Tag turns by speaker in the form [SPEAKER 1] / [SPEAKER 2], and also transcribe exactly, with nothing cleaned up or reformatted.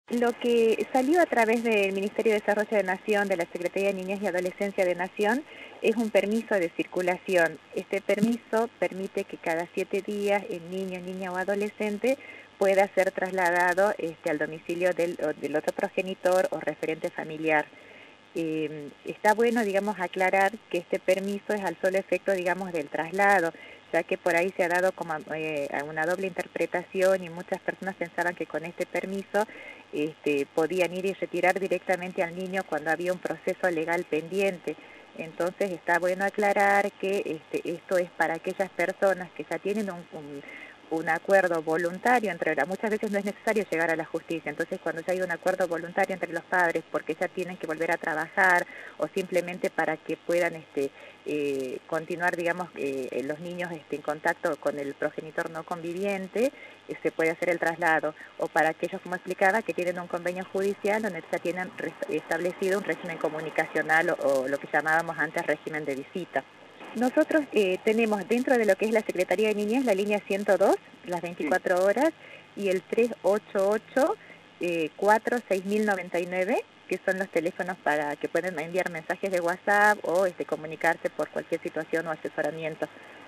[SPEAKER 1] Lo que salió a través del Ministerio de Desarrollo de Nación, de la Secretaría de Niñez y Adolescencia de Nación, es un permiso de circulación. Este permiso permite que cada siete días el niño, niña o adolescente pueda ser trasladado este, al domicilio del, del otro progenitor o referente familiar. Eh, está bueno, digamos, aclarar que este permiso es al solo efecto, digamos, del traslado, ya que por ahí se ha dado como eh, una doble interpretación y muchas personas pensaban que con este permiso este, podían ir y retirar directamente al niño cuando había un proceso legal pendiente. Entonces está bueno aclarar que este, esto es para aquellas personas que ya tienen un, un un acuerdo voluntario entre la, muchas veces no es necesario llegar a la justicia, entonces cuando ya hay un acuerdo voluntario entre los padres porque ya tienen que volver a trabajar o simplemente para que puedan este eh, continuar, digamos, eh, los niños este, en contacto con el progenitor no conviviente, eh, se puede hacer el traslado, o para aquellos, como explicaba, que tienen un convenio judicial donde ya tienen establecido un régimen comunicacional o, o lo que llamábamos antes régimen de visita. Nosotros eh, tenemos dentro de lo que es la Secretaría de Niñez la línea ciento dos, las
[SPEAKER 2] Sí.
[SPEAKER 1] veinticuatro horas, y el tres ocho ocho, cuatro seis mil noventa y nueve, que son los teléfonos para que pueden enviar mensajes de WhatsApp o este, comunicarse por cualquier situación o asesoramiento.